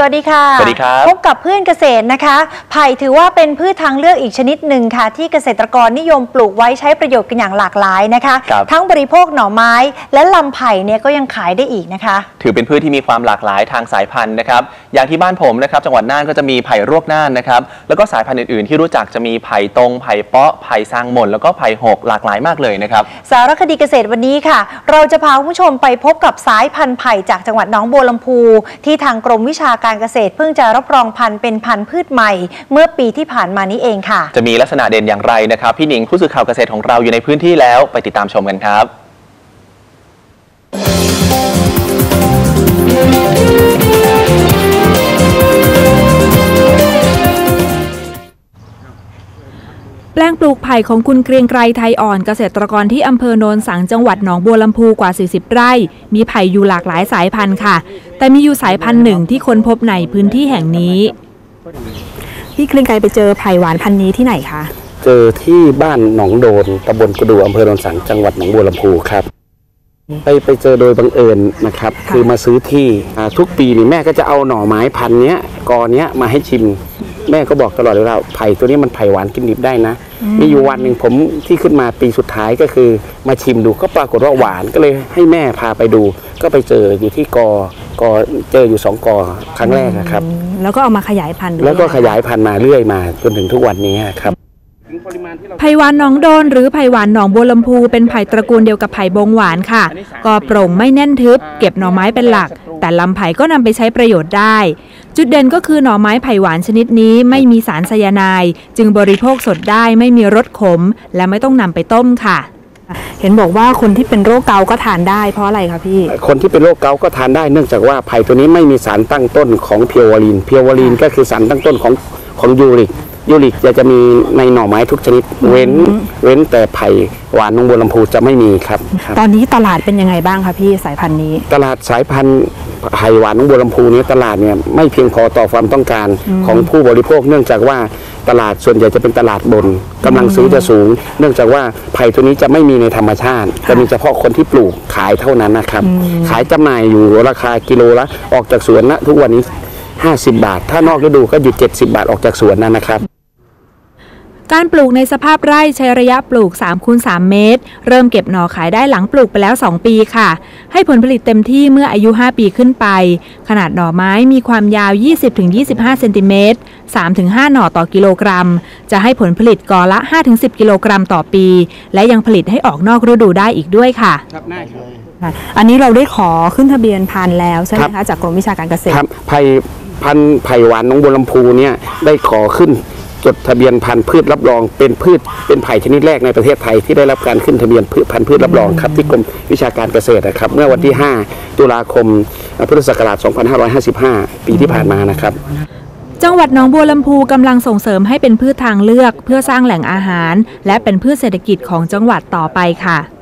วัสดีค่ะสวัสดีครับพบกับเพื่อนเกษตรนะคะไผ่ถือว่าเป็นพืชทางเลือกอีกชนิดหนึ่งค่ะที่เกษตรกรนิยมปลูกไว้ใช้ประโยชน์กันอย่างหลากหลายนะคะทั้งบริโภคหน่อไม้และลำไผ่เนี่ยก็ยังขายได้อีกนะคะถือเป็นพืชที่มีความหลากหลายทางสายพันธุ์นะครับอย่างที่บ้านผมนะครับจังหวัดน่านก็จะมีไผ่รวกน่านนะครับแล้วก็สายพันธุ์อื่นๆที่รู้จักจะมีไผ่ตรงไผ่เปาะไผ่ซางหม่นแล้วก็ไผ่หกหลากหลายมากเลยนะครับสารคดีเกษตรวันนี้ค่ะเราจะพาผู้ชมไปพบกับสายพันธุ์ไผ่จากจังหวัดหนองบัวลำพูที่ทางกรมวิชาการเกษตรเพิ่งจะรับรองพันธุ์เป็นพันธุ์พืชใหม่เมื่อปีที่ผ่านมานี้เองค่ะจะมีลักษณะเด่นอย่างไรนะครับพี่หนิงผู้สื่อข่าวเกษตรของเราอยู่ในพื้นที่แล้วไปติดตามชมกันครับแปลงปลูกไผ่ของคุณเกรียงไกรไทยอ่อนเกษตรกรที่อำเภอโนนสังจังหวัดหนองบัวลำพูกว่า40ไร่มีไผ่อยู่หลากหลายสายพันธุ์ค่ะแต่มีอยู่สายพันธุ์หนึ่งที่ค้นพบในพื้นที่แห่งนี้พี่เกรียงไกรไปเจอไผ่หวานพันธุ์นี้ที่ไหนคะเจอที่บ้านหนองโดนตำบลกระดูอำเภอโนนสังจังหวัดหนองบัวลำพูครับไปเจอโดยบังเอิญนะครับคือมาซื้อที่ทุกปีนี่แม่ก็จะเอาหน่อไม้พันธุ์นี้กอเนี้ยมาให้ชิมแม่ก็บอกตลอดเลยว่าไผ่ตัวนี้มันไผ่หวานกินดิบได้นะมีอยู่วันหนึ่งผมที่ขึ้นมาปีสุดท้ายก็คือมาชิมดูก็ปรากฏว่าหวานก็เลยให้แม่พาไปดูก็ไปเจออยู่ที่กอเจออยู่2 กอครั้งแรกนะครับแล้วก็เอามาขยายพันธุ์แล้วก็ขยายพันธุ์มาเรื่อยมาจนถึงทุกวันนี้ครับไผ่หวานหนองโดนหรือไผ่หวานหนองบัวลำพูเป็นไผ่ตระกูลเดียวกับไผ่บงหวานค่ะกอโปร่งไม่แน่นทึบเก็บหน่อไม้เป็นหลักแต่ลำไผ่ก็นำไปใช้ประโยชน์ได้จุดเด่นก็คือหน่อไม้ไผ่หวานชนิดนี้ไม่มีสารไซยาไนด์จึงบริโภคสดได้ไม่มีรสขมและไม่ต้องนำไปต้มค่ะเห็นบอกว่าคนที่เป็นโรคเกาต์ก็ทานได้เพราะอะไรคะพี่คนที่เป็นโรคเกาต์ก็ทานได้เนื่องจากว่าไผ่ตัวนี้ไม่มีสารตั้งต้นของเพียววารีนก็คือสารตั้งต้นของยูริกจะมีในหน่อไม้ทุกชนิดเว้นแต่ไผ่หวานหนองบัวลำพูจะไม่มีครับตอนนี้ตลาดเป็นยังไงบ้างคะพี่สายพันธุ์นี้ตลาดสายพันธุ์ไผ่หวานหนองบัวลำพูนี้ตลาดเนี่ยไม่เพียงพอต่อความต้องการของผู้บริโภคเนื่องจากว่าตลาดส่วนใหญ่จะเป็นตลาดบนกำลังซื้อจะสูงเนื่องจากว่าไผ่ตัวนี้จะไม่มีในธรรมชาติจะมีเฉพาะคนที่ปลูกขายเท่านั้นนะครับขายจำหน่ายอยู่ราคากิโลละออกจากสวนนะทุกวันนี้50 บาทถ้านอกฤดูก็อยู่70 บาทออกจากสวนนะครับการปลูกในสภาพไร่ใช้ระยะปลูก3 คูณ 3 เมตรเริ่มเก็บหน่อขายได้หลังปลูกไปแล้ว2 ปีค่ะให้ผลผลิตเต็มที่เมื่ออายุ5 ปีขึ้นไปขนาดหน่อไม้มีความยาว 20-25 เซนติเมตร 3-5 หน่อต่อกิโลกรัมจะให้ผลผลิตกอละ 5-10 กิโลกรัมต่อปีและยังผลิตให้ออกนอกฤดูได้อีกด้วยค่ะอันนี้เราได้ขอขึ้นทะเบียนพันธุ์แล้วใช่ไหมคะจากกรมวิชาการเกษตรไผ่หวานหนองบัวลำพูเนี่ยได้ขอขึ้นจดทะเบียนพันธุ์พืชรับรองเป็นไผ่ชนิดแรกในประเทศไทยที่ได้รับการขึ้นทะเบียนพันธุ์พืชรับรองครับที่กรมวิชาการเกษตรนะครับเมื่อวันที่5 ตุลาคมพุทธศักราช 2555 ปีที่ผ่านมานะครับจังหวัดหนองบัวลำพูกำลังส่งเสริมให้เป็นพืชทางเลือกเพื่อสร้างแหล่งอาหารและเป็นพืชเศรษฐกิจของจังหวัดต่อไปค่ะ